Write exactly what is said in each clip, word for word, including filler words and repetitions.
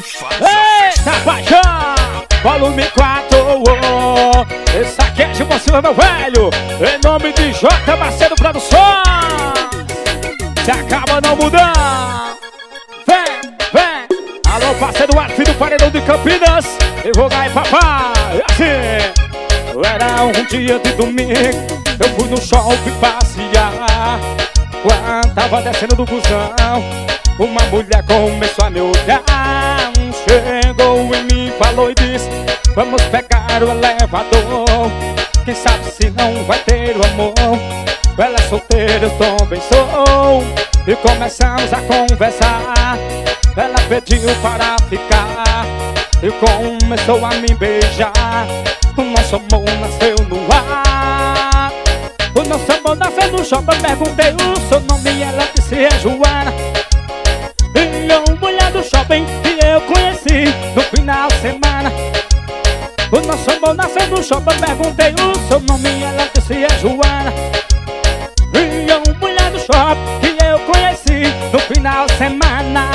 Eita paixão, volume quatro, oh. Esse aqui é de você, meu velho. Em nome de J. Macedo Produções. Se acaba não mudar. Vem, vem. Alô, parceiro Arthur do Paredão de Campinas. Eu vou ganhar papai. Assim, era um dia de domingo. Eu fui no shopping passear. Quando tava descendo do busão, uma mulher começou a me olhar. Chegou em mim, falou e disse: vamos pegar o elevador. Quem sabe se não vai ter o amor. Ela é solteira, eu também sou. E começamos a conversar. Ela pediu para ficar e começou a me beijar. O nosso amor nasceu no ar. O nosso amor nasceu no shopping. Perguntei o seu nome e ela disse: é Joana. E uma mulher do shopping que eu conheci no final de semana. O nosso amor nasceu no shopping. Perguntei o seu nome e ela disse: é Joana. E uma mulher do shopping que eu conheci no final de semana.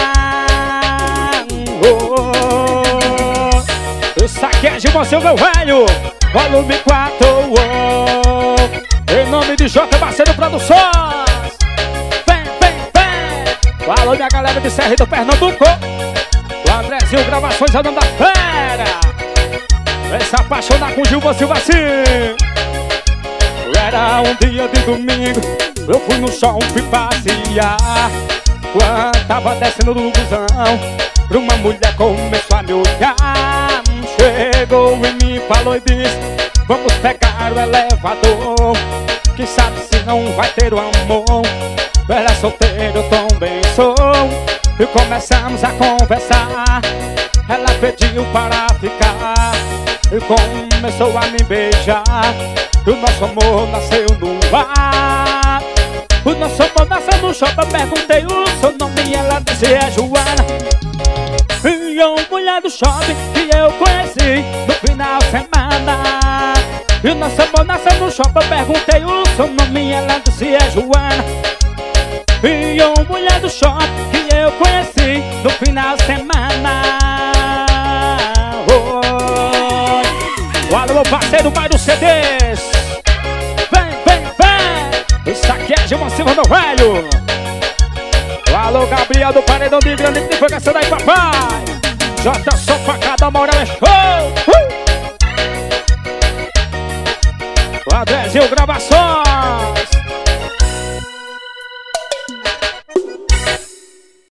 Oh, isso aqui é de você, meu velho. Volume quatro, oh. Em nome de J. Macedo Produções. Vem, vem, vem. Falou minha galera de Serra do Pernambuco. O Andrezinho Gravações é o nome da fera. Vem se apaixonar com Gilvan Silva assim. Era um dia de domingo. Eu fui no shopping passear. Quando tava descendo do busão, uma mulher começou a me olhar. Chegou em mim, falou e disse: vamos pegar o elevador. Quem sabe se não vai ter o amor. Ela é solteira, eu também sou. E começamos a conversar. Ela pediu para ficar e começou a me beijar. O nosso amor nasceu no ar. O nosso amor nasceu no shopping. Perguntei o seu nome e ela disse: é Joana. E uma mulher do shopping que eu conheci no final de semana. E o nosso amor nasceu no shopping. Perguntei o seu nome e ela disse: é Joana. E uma mulher do shopping que eu conheci no final de semana. Oh, alô, meu parceiro, pai dos C Ds. Vem, vem, vem. Isso aqui é Gilvan Silva, meu velho. Alô, Gabriel do Paredão de Grande Divulgação daí, papai. J. Só pra cada moral é show. Uh! O Andrezinho Gravações.